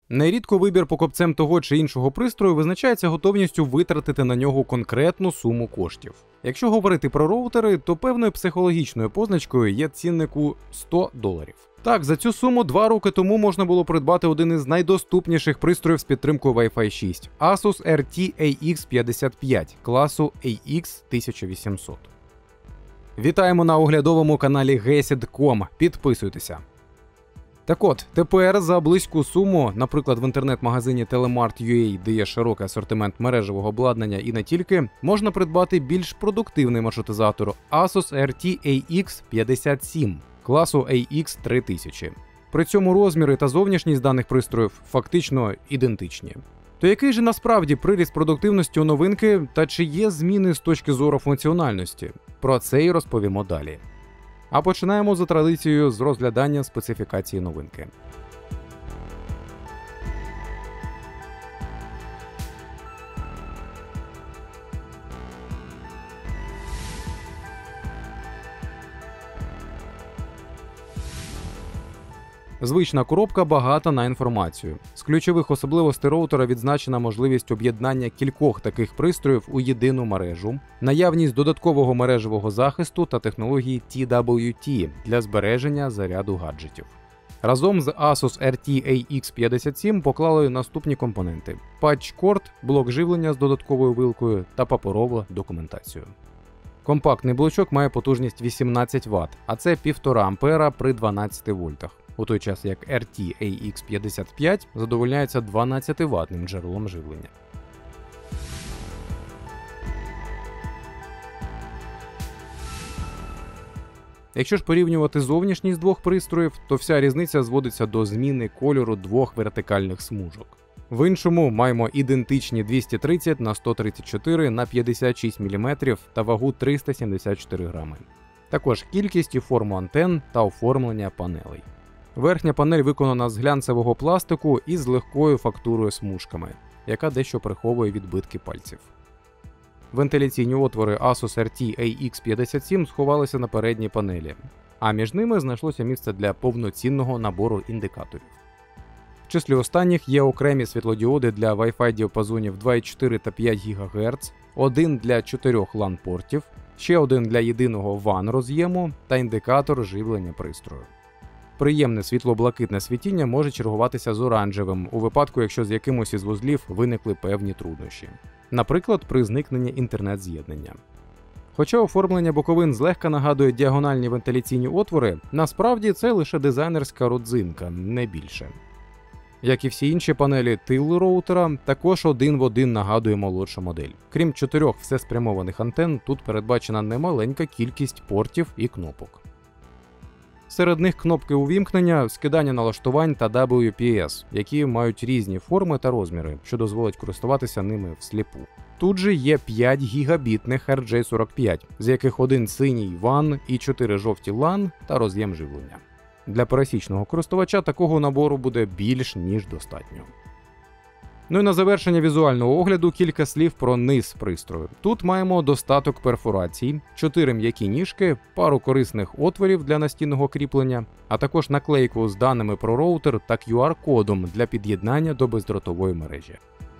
Нерідко вибір покупцем того чи іншого пристрою визначається готовністю витратити на нього конкретну суму коштів. Якщо говорити про роутери, то певною психологічною позначкою є цінник у $100. Так, за цю суму 2 роки тому можна було придбати один із найдоступніших пристроїв з підтримкою Wi-Fi 6 – Asus RT AX55 класу AX1800. Вітаємо на оглядовому каналі Gesid.com. Підписуйтеся. Так от, тепер за близьку суму, наприклад, в інтернет-магазині Telemart.ua, де є широкий асортимент мережевого обладнання і не тільки, можна придбати більш продуктивний маршрутизатор Asus RT AX57 класу AX3000. При цьому розміри та зовнішність даних пристроїв фактично ідентичні. То який же насправді приріст продуктивності у новинки та чи є зміни з точки зору функціональності? Про це і розповімо далі. А починаємо за традицією з розглядання специфікації новинки. Звична коробка багата на інформацію. З ключових особливостей роутера відзначена можливість об'єднання кількох таких пристроїв у єдину мережу, наявність додаткового мережевого захисту та технології TWT для збереження заряду гаджетів. Разом з Asus RT AX57 поклали наступні компоненти: патч-корд, блок живлення з додатковою вилкою та паперову документацію. Компактний блочок має потужність 18 Вт, а це 1,5 А при 12 вольтах. У той час як RT AX55 задовольняється 12-ваттним джерелом живлення. Якщо ж порівнювати зовнішність двох пристроїв, то вся різниця зводиться до зміни кольору двох вертикальних смужок. В іншому маємо ідентичні 230 на 134 на 56 мм та вагу 374 грами. Також кількість і форму антенн та оформлення панелей. Верхня панель виконана з глянцевого пластику і з легкою фактурою смужками, яка дещо приховує відбитки пальців. Вентиляційні отвори Asus RT AX57 сховалися на передній панелі, а між ними знайшлося місце для повноцінного набору індикаторів. В числі останніх є окремі світлодіоди для Wi-Fi діапазонів 2,4 та 5 ГГц, один для 4 LAN-портів, ще один для єдиного WAN роз'єму та індикатор живлення пристрою. Приємне світло-блакитне світіння може чергуватися з оранжевим у випадку, якщо з якимось із вузлів виникли певні труднощі. Наприклад, при зникненні інтернет-з'єднання. Хоча оформлення боковин злегка нагадує діагональні вентиляційні отвори, насправді це лише дизайнерська родзинка, не більше. Як і всі інші панелі тилу роутера, також один в один нагадує молодшу модель. Крім 4 всеспрямованих антенн, тут передбачена немаленька кількість портів і кнопок. Серед них кнопки увімкнення, скидання налаштувань та WPS, які мають різні форми та розміри, що дозволить користуватися ними всліпу. Тут же є 5 гігабітних RJ45, з яких один синій WAN і 4 жовті LAN та роз'єм живлення. Для пересічного користувача такого набору буде більш ніж достатньо. Ну і на завершення візуального огляду кілька слів про низ пристрою. Тут маємо достаток перфорацій, 4 м'які ніжки, пару корисних отворів для настінного кріплення, а також наклейку з даними про роутер та QR-кодом для під'єднання до бездротової мережі.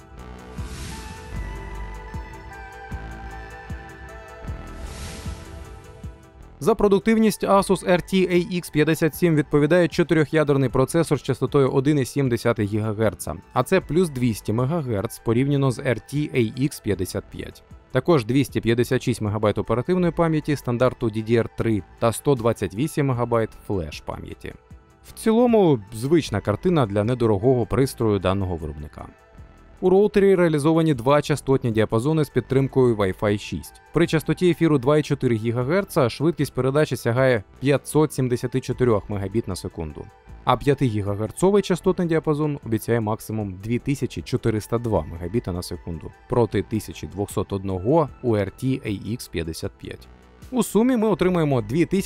За продуктивність Asus RT AX57 відповідає 4-ядерний процесор з частотою 1,7 ГГц, а це плюс 200 МГц порівняно з RT AX55. Також 256 МБ оперативної пам'яті стандарту DDR3 та 128 МБ флеш-пам'яті. В цілому, звична картина для недорогого пристрою даного виробника. У роутері реалізовані 2 частотні діапазони з підтримкою Wi-Fi 6. При частоті ефіру 2,4 ГГц швидкість передачі сягає 574 Мбіт на секунду, а 5 ГГц частотний діапазон обіцяє максимум 2402 Мбіт на секунду проти 1201 у RT AX55. У сумі ми отримаємо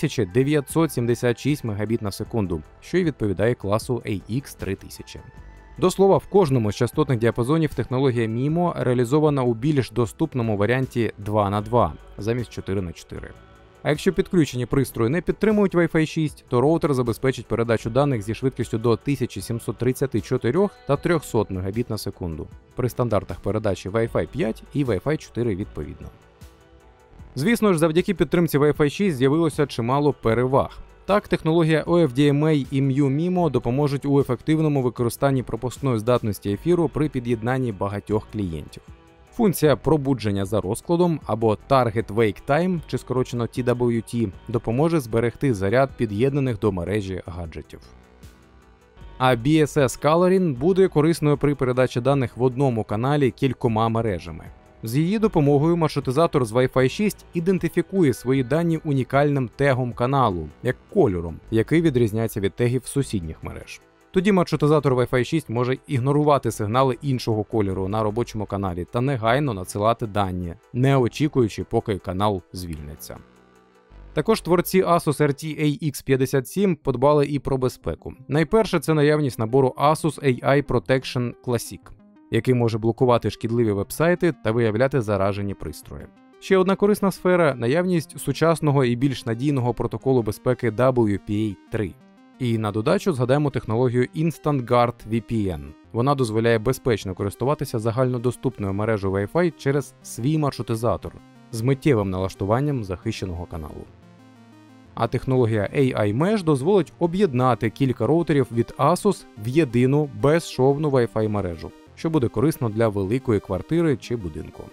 2976 Мбіт на секунду, що й відповідає класу AX3000. До слова, в кожному з частотних діапазонів технологія MIMO реалізована у більш доступному варіанті 2х2 замість 4х4. А якщо підключені пристрої не підтримують Wi-Fi 6, то роутер забезпечить передачу даних зі швидкістю до 1734 та 300 Мбіт на секунду при стандартах передачі Wi-Fi 5 і Wi-Fi 4 відповідно. Звісно ж, завдяки підтримці Wi-Fi 6 з'явилося чимало переваг. Так, технологія OFDMA і MU-MIMO допоможуть у ефективному використанні пропускної здатності ефіру при під'єднанні багатьох клієнтів. Функція пробудження за розкладом або Target Wake Time, чи скорочено TWT, допоможе зберегти заряд під'єднаних до мережі гаджетів. А BSS Coloring буде корисною при передачі даних в одному каналі кількома мережами. З її допомогою маршрутизатор з Wi-Fi 6 ідентифікує свої дані унікальним тегом каналу, як кольором, який відрізняється від тегів сусідніх мереж. Тоді маршрутизатор Wi-Fi 6 може ігнорувати сигнали іншого кольору на робочому каналі та негайно надсилати дані, не очікуючи, поки канал звільниться. Також творці Asus RT AX57 подбали і про безпеку. Найперше це наявність набору Asus AI Protection Classic, який може блокувати шкідливі вебсайти та виявляти заражені пристрої. Ще одна корисна сфера – наявність сучасного і більш надійного протоколу безпеки WPA3. І на додачу згадаємо технологію Instant Guard VPN. Вона дозволяє безпечно користуватися загальнодоступною мережею Wi-Fi через свій маршрутизатор з миттєвим налаштуванням захищеного каналу. А технологія AI Mesh дозволить об'єднати кілька роутерів від Asus в єдину безшовну Wi-Fi мережу, що буде корисно для великої квартири чи будинку.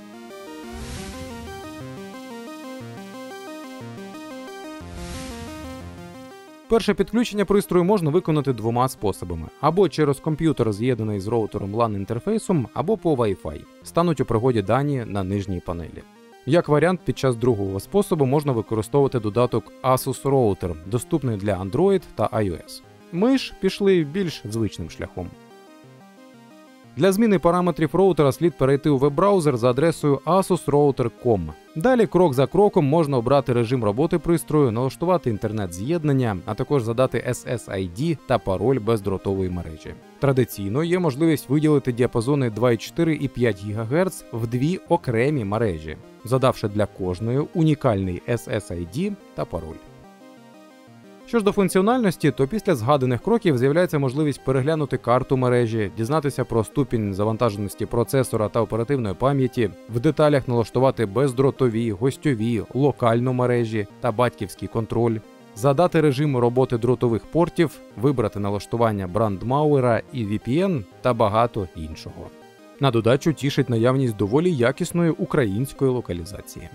Перше підключення пристрою можна виконати двома способами: або через комп'ютер, з'єднаний з роутером LAN-інтерфейсом, або по Wi-Fi. Стануть у пригоді дані на нижній панелі. Як варіант, під час другого способу можна використовувати додаток Asus Router, доступний для Android та iOS. Ми ж пішли більш звичним шляхом. Для зміни параметрів роутера слід перейти у веб-браузер за адресою asusrouter.com. Далі крок за кроком можна обрати режим роботи пристрою, налаштувати інтернет-з'єднання, а також задати SSID та пароль бездротової мережі. Традиційно є можливість виділити діапазони 2,4 і 5 ГГц в дві окремі мережі, задавши для кожної унікальний SSID та пароль. Що ж до функціональності, то після згаданих кроків з'являється можливість переглянути карту мережі, дізнатися про ступінь завантаженості процесора та оперативної пам'яті, в деталях налаштувати бездротові, гостьові, локальну мережі та батьківський контроль, задати режим роботи дротових портів, вибрати налаштування брандмауера і VPN та багато іншого. На додачу тішить наявність доволі якісної української локалізації.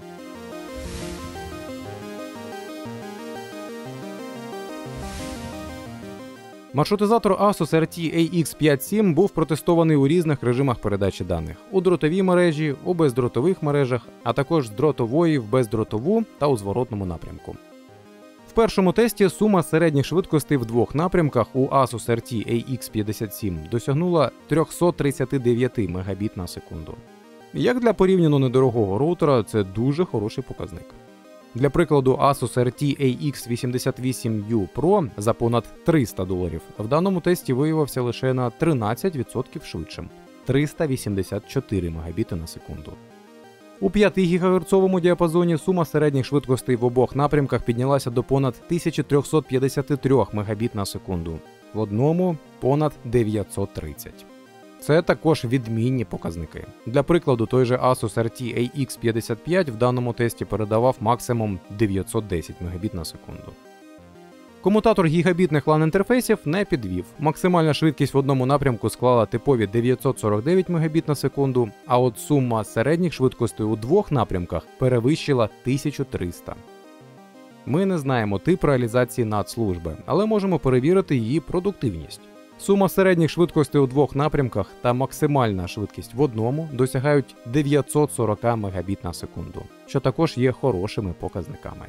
Маршрутизатор Asus RT AX57 був протестований у різних режимах передачі даних – у дротовій мережі, у бездротових мережах, а також з дротової в бездротову та у зворотному напрямку. В першому тесті сума середніх швидкостей в двох напрямках у Asus RT AX57 досягнула 339 Мбіт на секунду. Як для порівняно недорогого роутера, це дуже хороший показник. Для прикладу, Asus RT AX88U Pro за понад $300 в даному тесті виявився лише на 13% швидшим – 384 Мбіт на секунду. У 5 ГГц діапазоні сума середніх швидкостей в обох напрямках піднялася до понад 1353 Мбіт на секунду, в одному – понад 930. Це також відмінні показники. Для прикладу, той же Asus RT AX55 в даному тесті передавав максимум 910 Мбіт на секунду. Комутатор гігабітних LAN-інтерфейсів не підвів. Максимальна швидкість в одному напрямку склала типові 949 Мбіт на секунду, а от сума середніх швидкостей у двох напрямках перевищила 1300. Ми не знаємо тип реалізації надслужби, але можемо перевірити її продуктивність. Сума середніх швидкостей у двох напрямках та максимальна швидкість в одному досягають 940 Мбіт на секунду, що також є хорошими показниками.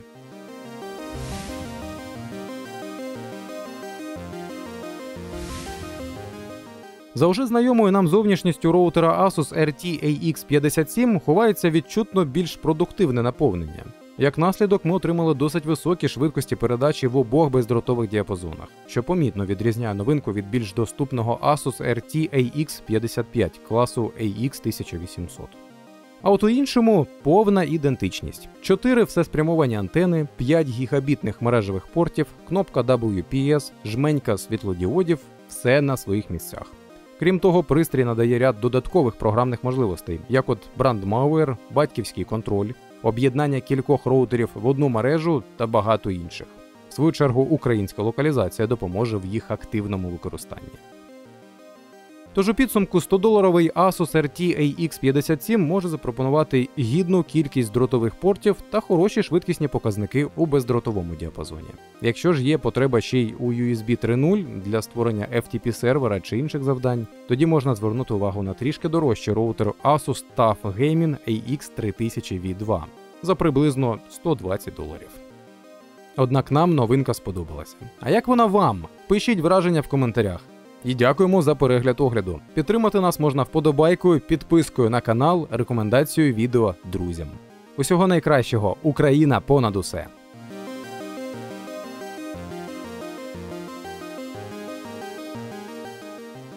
За вже знайомою нам зовнішністю роутера Asus RT AX57 ховається відчутно більш продуктивне наповнення. Як наслідок, ми отримали досить високі швидкості передачі в обох бездротових діапазонах, що помітно відрізняє новинку від більш доступного Asus RT AX55 класу AX1800. А от у іншому повна ідентичність. 4 всеспрямовані антени, 5 гігабітних мережевих портів, кнопка WPS, жменька світлодіодів – все на своїх місцях. Крім того, пристрій надає ряд додаткових програмних можливостей, як от BrandMauer, батьківський контроль, об'єднання кількох роутерів в одну мережу та багато інших. В свою чергу, українська локалізація допоможе в їх активному використанні. Тож у підсумку $100-доларовий Asus RT AX57 може запропонувати гідну кількість дротових портів та хороші швидкісні показники у бездротовому діапазоні. Якщо ж є потреба ще й у USB 3.0 для створення FTP-сервера чи інших завдань, тоді можна звернути увагу на трішки дорожчий роутер Asus TUF Gaming AX3000V2 за приблизно $120. Однак нам новинка сподобалася. А як вона вам? Пишіть враження в коментарях. І дякуємо за перегляд огляду. Підтримати нас можна вподобайкою, підпискою на канал, рекомендацією відео друзям. Усього найкращого! Україна понад усе!